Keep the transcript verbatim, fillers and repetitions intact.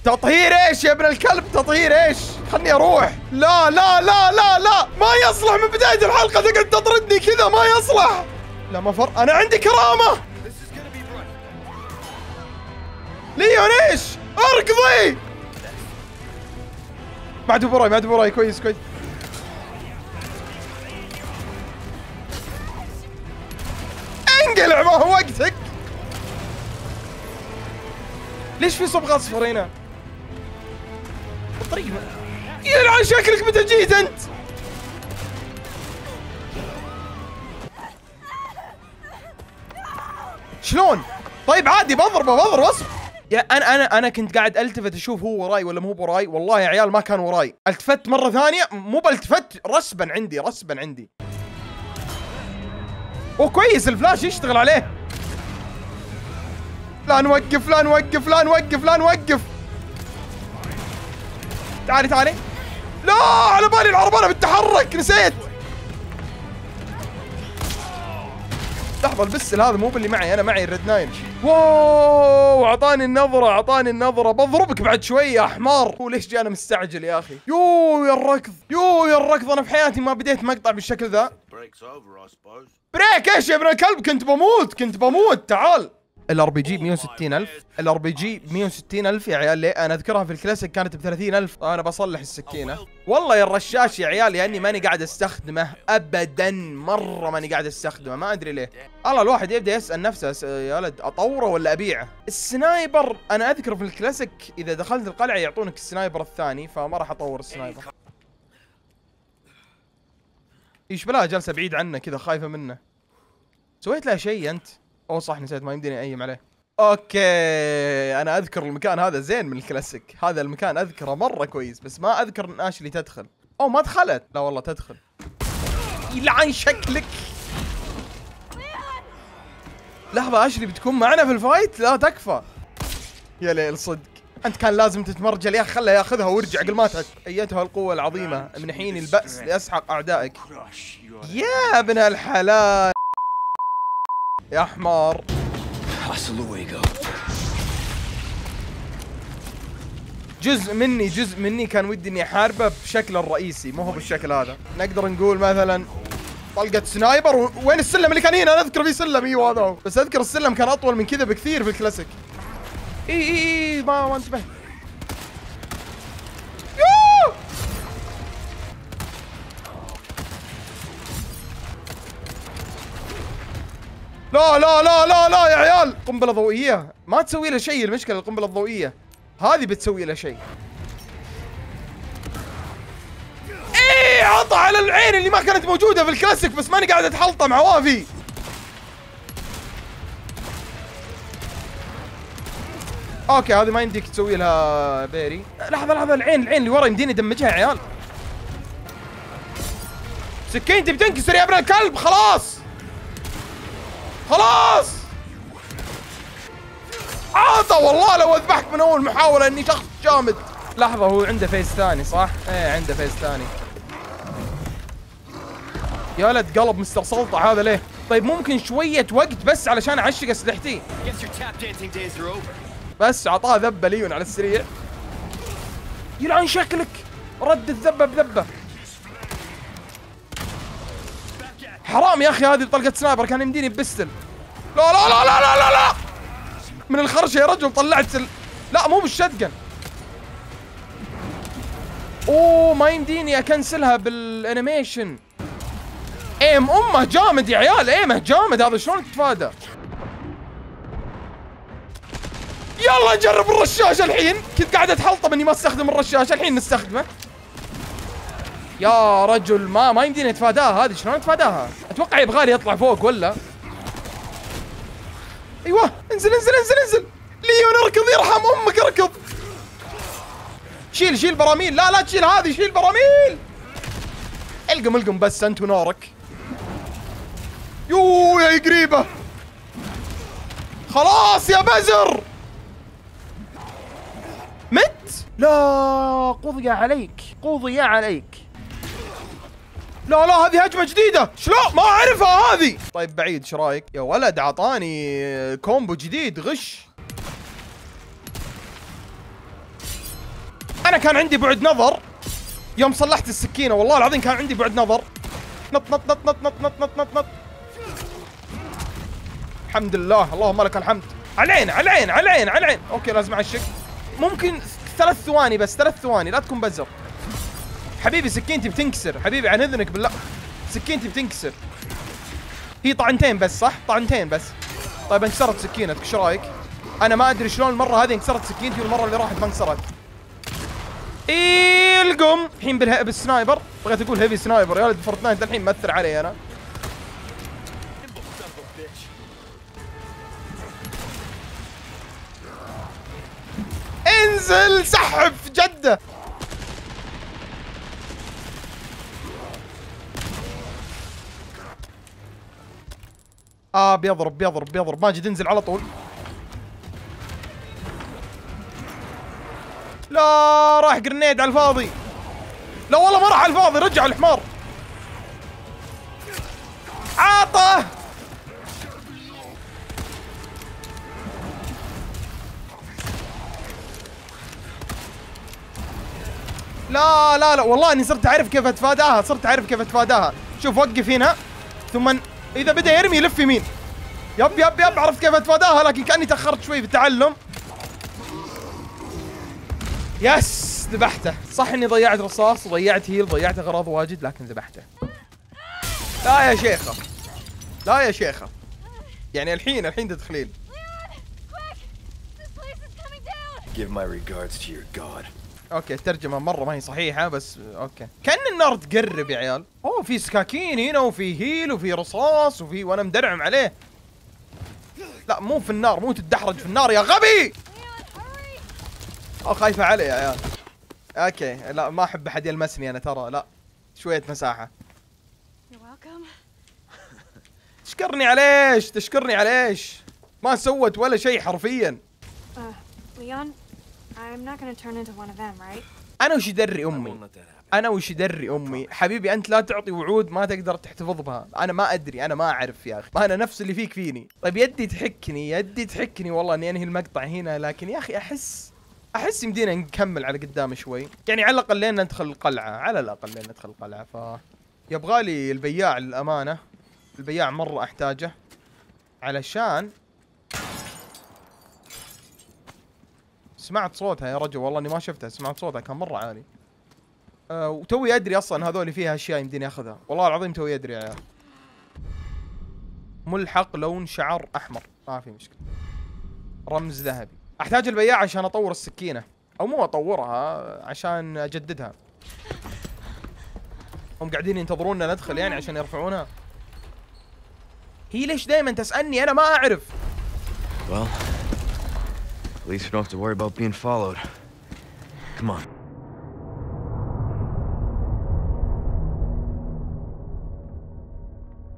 تطهير ايش يا ابن الكلب؟ تطهير ايش؟ خلني اروح. لا لا لا لا لا، ما يصلح من بداية الحلقة تقعد تطردني كذا، ما يصلح. لا ما فر، انا عندي كرامة. ليون ايش؟ اركضي. ما عاد وراي، ما عاد وراي. كويس كويس. انقلع، ما هو وقتك. ليش في صبغة اصفر هنا؟ الطريق يلعن شكلك متى جيت انت؟ شلون؟ طيب عادي بضربه بضربه اصبر. يا انا انا انا كنت قاعد التفت اشوف هو وراي ولا مو وراي. والله يا عيال ما كان وراي. التفت مرة ثانية، مو بالتفت، رسبا عندي رسبا عندي. اوه كويس، الفلاش يشتغل عليه. لا نوقف لا نوقف لا نوقف لا نوقف. تعالي تعالي. لا على بالي العربانة بتتحرك، نسيت. لحظة، البسل هذا مو باللي معي، انا معي الريد ناين. واو اعطاني النظرة، اعطاني النظرة. بضربك بعد شوي يا حمار. هو ليش جاي انا مستعجل يا اخي؟ يو يا الركض، يو يا الركض. انا في حياتي ما بديت مقطع بالشكل ذا. بريك ايش يا ابن الكلب؟ كنت بموت كنت بموت. تعال. الار بي جي ب مية وستين ألف. الار بي جي ب مية وستين ألف يا عيال. ليه؟ انا اذكرها في الكلاسيك كانت ب ثلاثين ألف. انا بصلح السكينه. والله يا الرشاش يا عيال، يعني ماني قاعد استخدمه ابدا، مره ماني قاعد استخدمه، ما ادري ليه. الله الواحد يبدا يسال نفسه يا ولد اطوره ولا ابيعه. السنايبر انا اذكر في الكلاسيك اذا دخلت القلعه يعطونك السنايبر الثاني، فما راح اطور السنايبر. ايش بلا جالسه بعيد عنه كذا، خايفه منه. سويت له شيء انت؟ اوه صح نسيت، ما يمديني ايم عليه. اوكي انا اذكر المكان هذا زين من الكلاسيك. هذا المكان اذكره مره كويس، بس ما اذكر ان اشلي تدخل. اوه ما دخلت. لا والله تدخل. يلعن شكلك. لحظه، اشلي بتكون معنا في الفايت؟ لا تكفى. يا ليل صدق، انت كان لازم تتمرجل يا اخي. خله ياخذها ويرجع قبل ما تهك. ايتها القوه العظيمه من حين البأس لاسحق اعدائك. يا ابن الحلال يا حمار. جزء مني جزء مني كان ودي اني احاربه بشكله الرئيسي، مو هو بالشكل هذا. نقدر نقول مثلا طلقة سنايبر. و... وين السلم اللي كان هنا؟ انا اذكر في سلم. ايوه هذا هو، بس اذكر السلم كان اطول من كذا بكثير في الكلاسيك. اي اي اي ما ما انتبه. لا لا لا لا لا يا عيال، قنبلة ضوئية ما تسوي له شيء. المشكلة القنبلة الضوئية هذه بتسوي له شيء. ايه عطى على العين اللي ما كانت موجودة في الكلاسيك، بس ماني قاعد اتحلطم عوافي. اوكي هذه ما يمديك تسوي لها بيري. لحظة لحظة، العين العين اللي ورا يمديني ادمجها يا عيال. سكينتي بتنكسر يا ابن الكلب. خلاص خلاص. عاطى والله لو اذبحك من اول محاولة اني شخص جامد. لحظة، هو عنده فيس ثاني صح؟ ايه عنده فيس ثاني. يا ولد قلب مستر سلطة هذا ليه؟ طيب ممكن شوية وقت بس علشان اعشق اسلحتي. بس عطاه ذبة ليون على السريع. يلعن شكلك، رد الذبة بذبة. حرام يا اخي، هذه بطلقة سنايبر كان يمديني ببستل. لا لا لا لا لا لا لا من الخرشة يا رجل طلعت سل... لا مو بالشتقن. اوه ما يمديني اكنسلها بالانيميشن. ايم امه جامد يا عيال، ايمه جامد. هذا شلون تتفادى؟ يلا نجرب الرشاش الحين. كنت قاعد اتحلطم اني ما استخدم الرشاش، الحين نستخدمه. يا رجل ما ما يمديني اتفاداها. هذه شلون اتفاداها؟ اتوقع يبغالي يطلع فوق ولا. ايوه انزل انزل انزل انزل. ليون اركض يرحم امك اركض. شيل شيل براميل. لا لا تشيل هذه، شيل براميل. القم القم بس انت ونارك. يوه يا قريبه. خلاص يا بزر. مت؟ لا قضي عليك قضي عليك. لا لا هذه هجمة جديدة. شلون ما اعرفها هذه؟ طيب بعيد ايش رايك؟ يا ولد عطاني كومبو جديد غش. كان عندي بعد نظر يوم صلحت السكينه، والله العظيم كان عندي بعد نظر. نط نط نط نط نط نط نط نط نط. الحمد لله، اللهم لك الحمد. على العين على العين على العين على العين. اوكي لازم اعشق. ممكن ثلاث ثواني بس، ثلاث ثواني، لا تكون بزر حبيبي. سكينتي بتنكسر حبيبي، عن اذنك بالله، سكينتي بتنكسر. هي طعنتين بس صح؟ طعنتين بس. طيب انكسرت سكينتك، ايش رايك؟ انا ما ادري شلون المره هذه انكسرت سكينتي والمره اللي راحت ما انكسرت. القم الحين بالسنايبر، بغيت اقول هيفي سنايبر يا ولد. فورتنايت الحين مأثر علي انا. انزل سحب جده. اه بيضرب بيضرب بيضرب. ماجد انزل على طول. لا راح جرنيد على الفاضي. لا والله ما راح على الفاضي، رجع الحمار. عاطه. لا لا لا والله اني صرت اعرف كيف اتفاداها، صرت اعرف كيف اتفاداها. شوف وقف هنا ثم اذا بدا يرمي يلف يمين. يب يب يب عرفت كيف اتفاداها، لكن كاني تاخرت شوي في التعلم. يس ذبحته. صح اني ضيعت رصاص وضيعت هيل، ضيعت اغراض واجد، لكن ذبحته. لا يا شيخه، لا يا شيخه، يعني الحين الحين تدخلين. Give my regards to your god. اوكي الترجمه مره ما هي صحيحه بس اوكي. كأن النار تقرب يا عيال. اوه في سكاكين هنا وفي هيل وفي رصاص وفي، وانا مدرعم عليه. لا مو في النار، مو تتدحرج في النار يا غبي. اه خايفه علي يا عيال. اوكي لا ما احب احد يلمسني انا ترى، لا شويه مساحه. تشكرني على ايش؟ تشكرني على ايش؟ ما سوت ولا شيء حرفيا. Leon, I'm not gonna turn into one of them, right? انا وش يدري امي؟ انا وش يدري امي؟ حبيبي انت لا تعطي وعود ما تقدر تحتفظ بها، انا ما ادري، انا ما اعرف يا اخي، ما انا نفس اللي فيك فيني. طيب يدي تحكني، يدي تحكني والله اني انهي المقطع هنا، لكن يا اخي احس احس يمدينا نكمل على قدام شوي، يعني على الاقل لين ندخل القلعه، على الاقل لين ندخل القلعه. ف يبغالي البياع للامانه، البياع مره احتاجه علشان سمعت صوتها يا رجل، والله اني ما شفتها، سمعت صوتها كان مره عالي. أه وتوي ادري اصلا هذول فيها اشياء يمديني اخذها، والله العظيم توي ادري يا عيال. ملحق لون شعر احمر، ما في مشكله. رمز ذهبي. احتاج البياع عشان اطور السكينه، او مو اطورها، عشان اجددها. هم قاعدين ينتظرونا ندخل يعني عشان يرفعونها. هي ليش دائما تسالني؟ انا ما اعرف. Well, at least we don't have to worry about being followed. Come on.